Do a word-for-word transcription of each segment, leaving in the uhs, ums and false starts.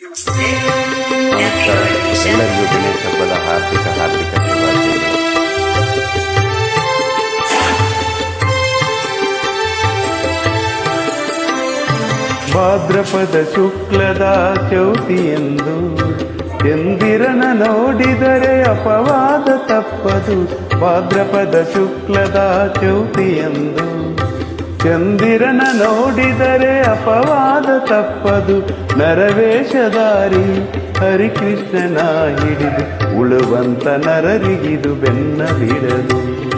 ನಮಸ್ಕಾರ. ಎಲ್ಲರಿಗೂ ಗಣೇಶ ಹಬ್ಬದ ಹಾರ್ದಿಕ ಹಾರ್ದಿಕ ಶುಭಾಶಯಗಳು. ಭಾದ್ರಪದ ಶುಕ್ಲದ ಚೌತಿಯೆಂದು ಚಂದಿರನ ನೋಡಿದರೆ ಅಪವಾದ ತಪ್ಪದು. ಭಾದ್ರಪದ ಶುಕ್ಲದ ಚೌತಿಯೆಂದು ಚಂದಿರನ ನೋಡಿದರೆ ಅಪವಾದ ತಪ್ಪದು. ನರವೇಷಧಾರಿ ಹರಿಕೃಷ್ಣನ ಹಿಡಿದು ಉಳುವಂತ ನರರಿಗಿದು ಬೆನ್ನ ಬಿಡದು.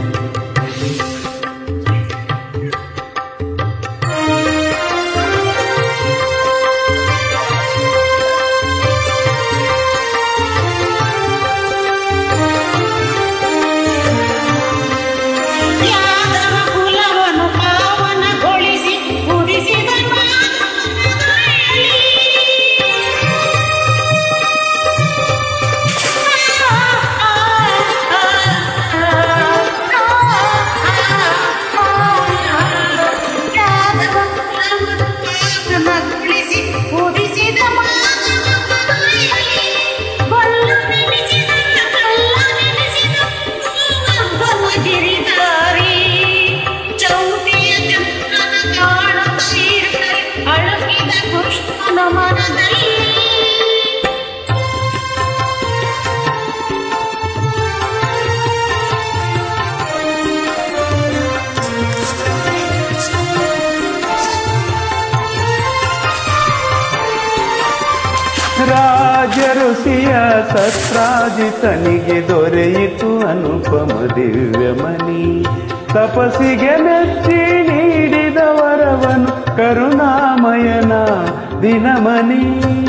ರಾಜಋಷಿಯ ಸತ್ರಾಜಿತನಿಗೆ ದೊರೆಯಿತು ಅನುಪಮ ದಿವ್ಯಮಣಿ. ತಪಸ್ಸಿಗೆ ಮೆಚ್ಚಿ ನೀಡಿದ ವರವನು ಕರುಣಾಮಯನ ದಿನಮಣಿ.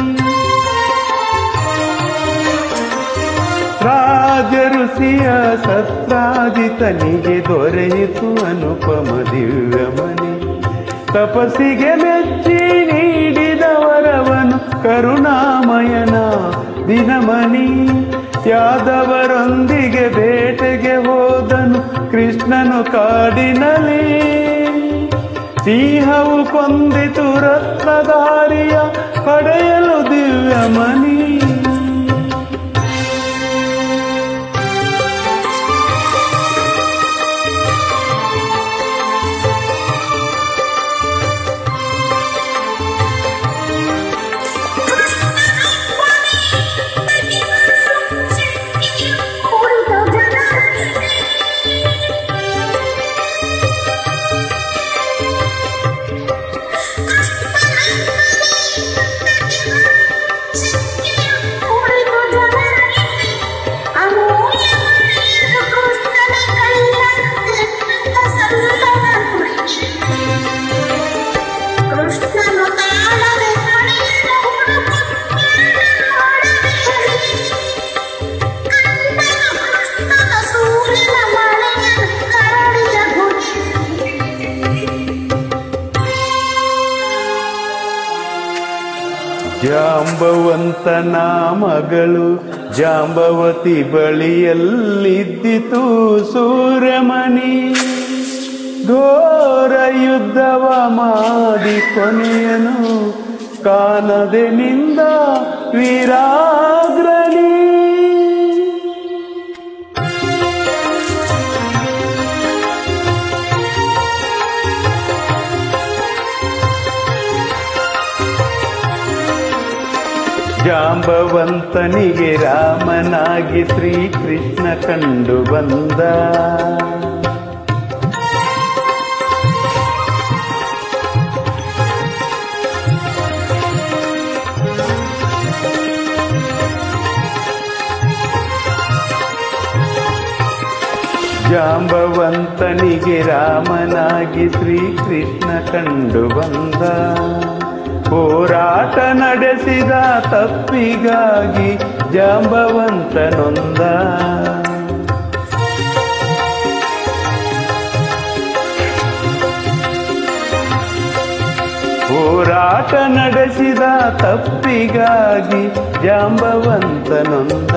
ರಾಜಋಷಿಯ ಸತ್ರಾಜಿತನಿಗೆ ದೊರೆಯಿತು ಅನುಪಮ ದಿವ್ಯಮಣಿ. ತಪಸ್ಸಿಗೆ ಮೆಚ್ಚಿ ನೀಡಿದ ವರವನು ಕರುಣಾಮಯನ ದಿನಮಣಿ. ಯಾದವರೊಂದಿಗೆ ಬೇಟೆಗೆ ಹೋದನು ಕೃಷ್ಣನು ಕಾಡಿನಲ್ಲಿ. ಸಿಂಹವು ಕೊಂದಿತು ರತ್ನಧಾರಿಯ ಪಡೆಯಲು ದಿವ್ಯಮಣಿ. ಜಾಂಬವಂತನ ಮಗಳು ಜಾಂಬವತಿ ಬಳಿಯಲ್ಲಿದ್ದಿತು ಸೂರ್ಯಮಣಿ. ಘೋರ ಯುದ್ಧವ ಮಾಡಿ ಕೊನೆಯನು ಕಾಣದೆ ನಿಂದ ವೀರಾಗ್ರಣಿ. ಜಾಂಬವಂತನಿಗೆ ರಾಮನಾಗಿ ಶ್ರೀಕೃಷ್ಣ ಕಂಡು ಬಂದ. ಜಾಂಬವಂತನಿಗೆ ರಾಮನಾಗಿ ಶ್ರೀಕೃಷ್ಣ ಕಂಡು ಬಂದ. ಹೋರಾಟ ನಡೆಸಿದ ತಪ್ಪಿಗಾಗಿ ಜಾಂಬವಂತನೊಂದ. ಹೋರಾಟ ನಡೆಸಿದ ತಪ್ಪಿಗಾಗಿ ಜಾಂಬವಂತನೊಂದ.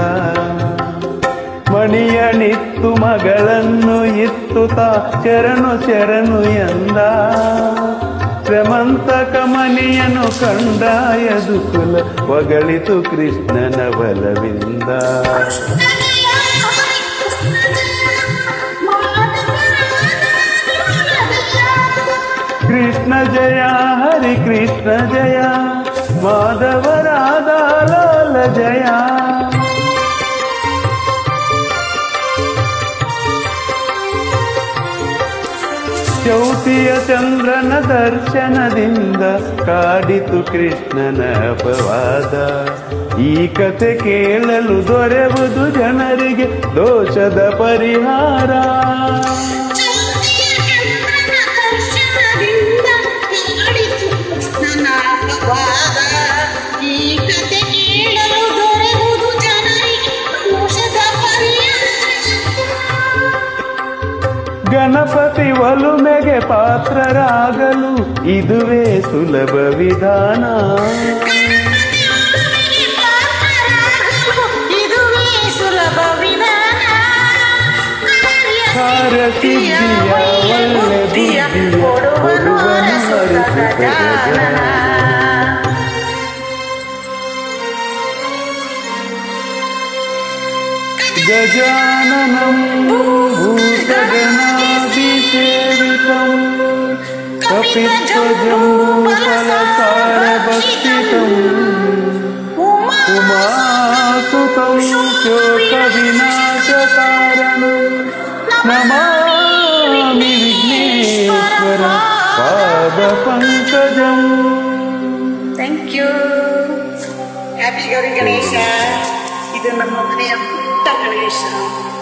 ಮಣಿಯನಿತ್ತು ಮಗಳನ್ನು ಇತ್ತುತ್ತ ಶರಣು ಶರಣು ಎಂದ. ಶ್ರಮಂತಕ ಮನೆಯನ್ನು ಕಂಡಾಯದು ಕುಲ ಹೊಗಳಿತು ಕೃಷ್ಣನ ಬಲವಿಂದ. ಕೃಷ್ಣ ಜಯ ಹರಿ ಕೃಷ್ಣ ಜಯ ಮಾಧವರಾಧ ಲಾಲ ಜಯ. ಚೌತಿಯ ಚಂದ್ರನ ದರ್ಶನದಿಂದ ಕಾಡಿತು ಕೃಷ್ಣನ ಅಪವಾದ. ಈ ಕಥೆ ಕೇಳಲು ದೊರೆಯುವುದು ಜನರಿಗೆ ದೋಷದ ಪರಿಹಾರ. ಗಣಪತಿ ಒಲುಮೆಗೆ ಪಾತ್ರರಾಗಲು ಇದುವೇ ಸುಲಭ ವಿಧಾನ. ಕಾರ್ಯಸಿದ್ಧಿಯ ಒಳ್ಳೆ ಬುದ್ಧಿಯ ಕೊಡುವನು ಗಜಾನನ. ಗಜಾನನಂ ಭೂತಗಣಾಭಿಷೇವಿತಂ ಕಪಿಧ್ವಜಂಬೂಫಲಸಾರಭಕ್ಷಿತಂ ಉಮಾಸುತಂ ಶೋಕವಿನಾಶಕಾರಣಂ ನಮಾಮಿ ವಿಘ್ನೇಶ್ವರ ಪಾದ ಪಂಕಜಂ. Thank you. Happy Gauri Ganesha. ಇದು ನಮ್ಮ ಮನೆಯ ಪುಟ್ಟ ಗಣೇಶ.